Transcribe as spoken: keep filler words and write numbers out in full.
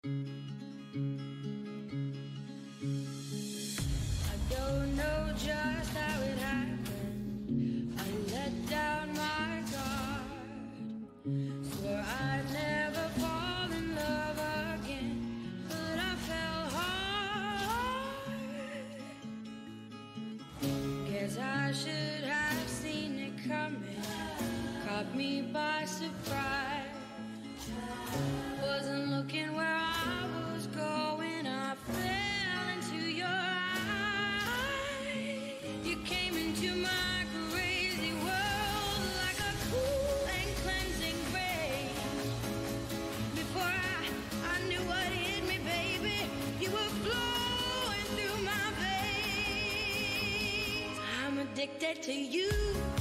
I don't know just how it happened. I let down my guard, swore I'd never fall in love again, but I fell hard. Guess I should have seen it coming, caught me by surprise. Wasn't looking where I was going, I fell into your eyes. You came into my crazy world like a cool and cleansing rain. Before I, I knew what hit me, baby, you were flowing through my veins. I'm addicted to you.